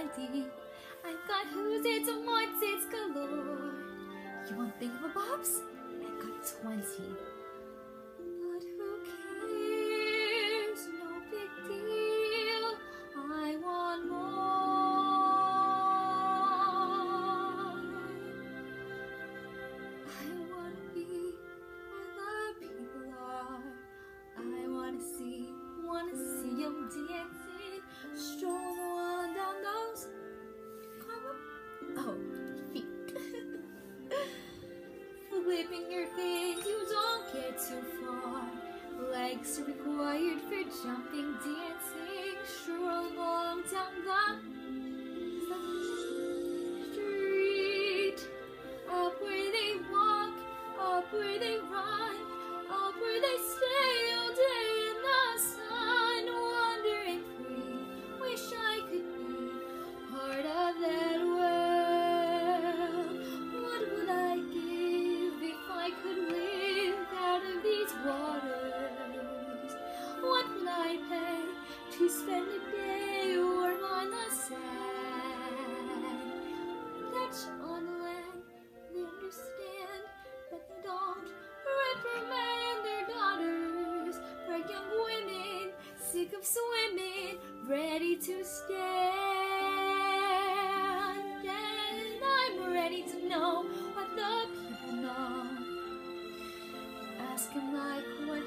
plenty. I've got who's it's and what's it's galore. You want thingamabobs? I've got 20. But who cares? No big deal. I want more. I want to be where the people are. I want to see them dancing. Stroll on down those feet. Flipping your fins, you don't get too far. Legs are required for jumping, dancing. Stroll along down the street. Up where they walk, up where they run, up where they stay all day in the sun. Wandering free, wish I could be part of that world. What would I give if I could live out of these waters? What would I pay to spend a day warm on the sand? Catch on the land, they understand, but they don't reprimand their daughters. For young women, sick of swimming, ready to stand. And I'm ready to know what the people know. Ask them like, what